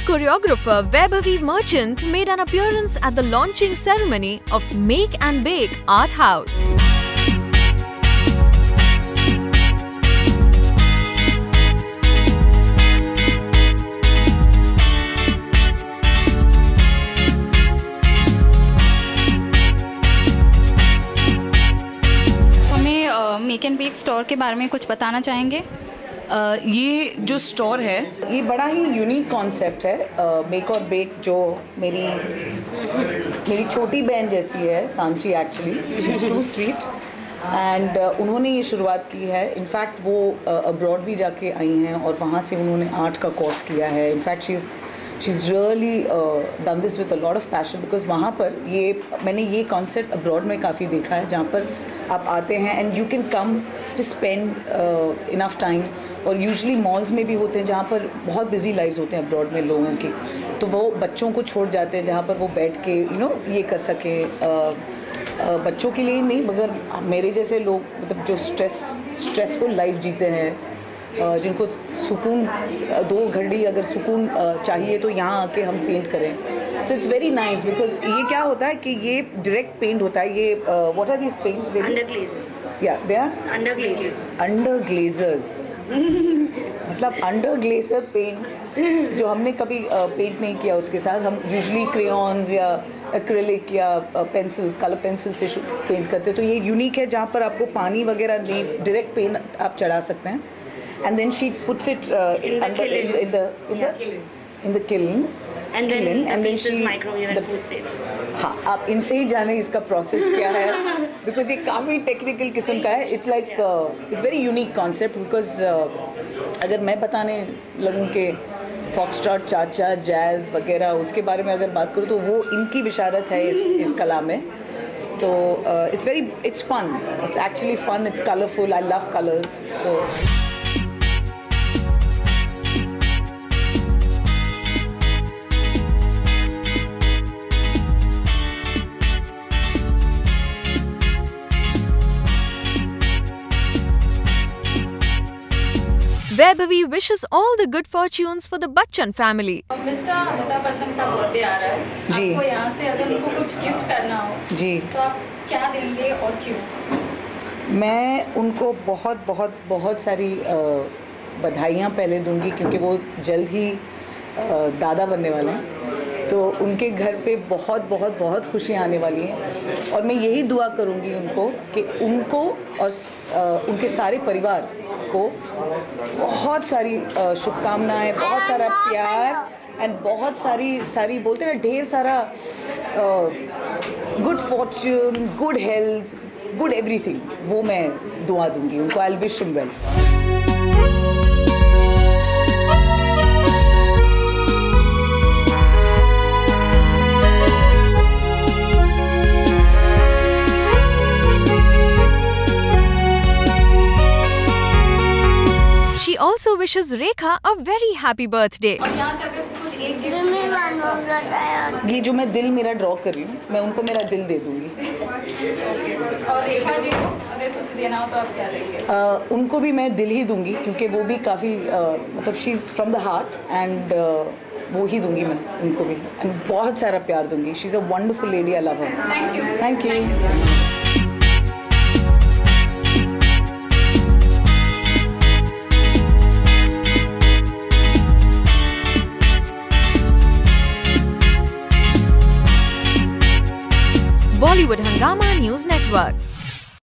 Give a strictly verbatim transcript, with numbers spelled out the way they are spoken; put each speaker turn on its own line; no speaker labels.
choreographer Vaibhavi Merchant made an appearance at the launching ceremony of Make and Bake Art House.
Make and bake store के बारे में कुछ बताना चाहेंगे?
uh, ये जो स्टोर है ये बड़ा ही यूनिक कॉन्सेप्ट है। मेक और बेक जो मेरी मेरी छोटी बहन जैसी है Sanchi, actually she is too sweet and उन्होंने ये शुरुआत की है। इनफैक्ट वो अब्रॉड uh, भी जाके आई हैं और वहाँ से उन्होंने आर्ट का कोर्स किया है। In fact she is she is really done this with a lot of passion, because वहाँ पर ये मैंने ये कॉन्सेप्ट अब्रॉड में काफ़ी देखा है, जहाँ पर आप आते हैं and you can come to spend enough time. और यूजुअली मॉल्स में भी होते हैं जहाँ पर बहुत बिजी लाइव्स होते हैं अब्रॉड में लोगों की, तो वो बच्चों को छोड़ जाते हैं जहाँ पर वो बैठ के यू नो ये कर सके। uh, uh, बच्चों के लिए नहीं मगर मेरे जैसे लोग, मतलब जो स्ट्रेस स्ट्रेसफुल लाइफ जीते हैं, uh, जिनको सुकून दो घड़ी अगर सुकून uh, चाहिए तो यहाँ आके हम पेंट करें। So it's very nice because ये क्या होता है कि ये डायरेक्ट पेंट होता है। ये what are these paints?
Under glazers.
या they are
under glazers.
Under glazers मतलब अंडर ग्लेजर पेंट्स जो हमने कभी पेंट uh, नहीं किया उसके साथ। हम यूजुअली क्रेयॉन्स या एक्रेलिक या पेंसिल कलर पेंसिल से पेंट करते हैं, तो ये यूनिक है जहाँ पर आपको पानी वगैरह नहीं, डायरेक्ट पेंट आप चढ़ा सकते हैं and then she puts it in the in the in the kiln
and then
kiln, and then she
microwave and food safe.
हाँ, आप इनसे ही जाने इसका प्रोसेस क्या है, बिकॉज ये काफ़ी टेक्निकल किस्म का है। It's like it's very unique concept because अगर मैं बताने लगूँ कि फॉक्सट्रॉट, चाचा, जैज़ वगैरह उसके बारे में अगर बात करूँ तो वो इनकी विशारत है इस इस कला में। तो it's very it's fun, it's actually fun, it's colourful, I love colours. So
Vaibhavi wishes all the good fortunes for the Bachchan family.
Mister Amitabh Bachchan का बर्थडे आ रहा है जी। आपको यहाँ से अगर उनको कुछ गिफ्ट करना हो जी तो आप क्या देंगे और क्यों?
मैं उनको बहुत बहुत बहुत सारी बधाइयाँ पहले दूंगी क्योंकि वो जल्द ही दादा बनने वाले हैं, तो उनके घर पे बहुत बहुत बहुत खुशियाँ आने वाली हैं। और मैं यही दुआ करूँगी उनको कि उनको और उनके सारे परिवार को बहुत सारी शुभकामनाएं, बहुत सारा प्यार एंड बहुत सारी सारी बोलते हैं ना ढेर सारा good fortune, good health, good everything, वो मैं दुआ दूंगी उनको। I will wish him well.
She also wishes Rekha a very happy birthday.
और यहाँ से अगर कुछ एक गिफ्ट,
ये जो मैं दिल मेरा ड्रॉ कर रही हूँ, मैं उनको मेरा दिल दे दूंगी।
और रेखा जी को अगर कुछ देना हो तो आप क्या देंगे?
uh, उनको भी मैं दिल ही दूंगी क्योंकि वो भी काफ़ी uh, मतलब she is from the heart and वो ही दूंगी मैं उनको भी, एंड बहुत सारा प्यार दूंगी। She is a wonderful lady, I love her.
Thank you.
Thank you.
Bollywood Hungama News Network.